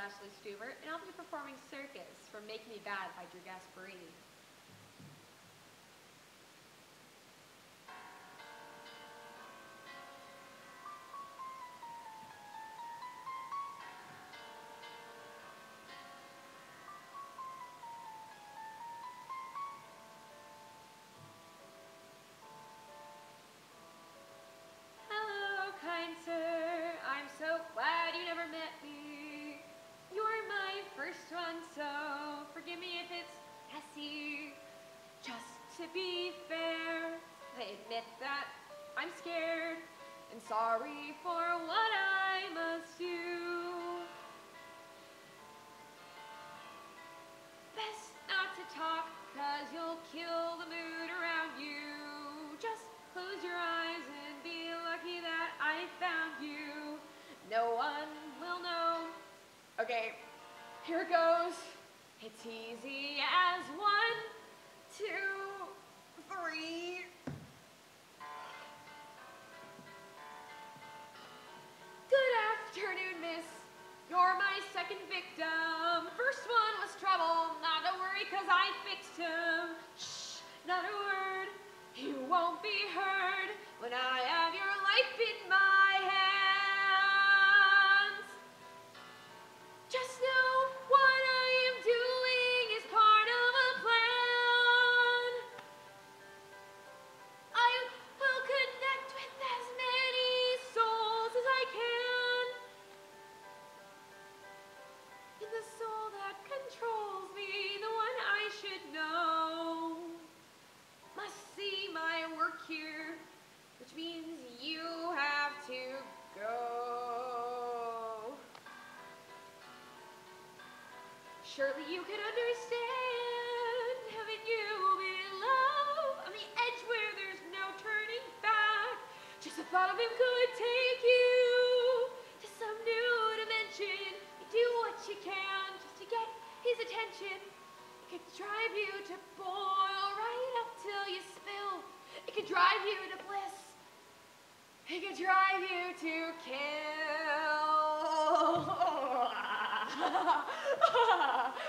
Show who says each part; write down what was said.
Speaker 1: Stuber, and I'll be performing Circus from Make Me Bad by Gasparini. Hello, kind sir, I'm so glad you never met me. You're my first one, so forgive me if it's messy. Just to be fair, I admit that I'm scared and sorry for what I must do. Best not to talk, cause you'll kill the mood around you. Just close your eyes and be lucky that I found you. No one will know. Okay, here it goes. It's easy as 1, 2, 3. Good afternoon, miss. You're my second victim. First one was trouble. Not to worry, cause I fixed him. Shh, not a word. You won't be heard when I have your life in my hands. Just know what I am doing is part of a plan. I will connect with as many souls as I can. And the soul that controls me, the one I should know, must see my work here, which means you have to go. Surely you can understand, haven't you been in love on the edge where there's no turning back? Just the thought of him could take you to some new dimension. You do what you can just to get his attention. It could drive you to boil right up till you spill. It could drive you to bliss. It could drive you to kill.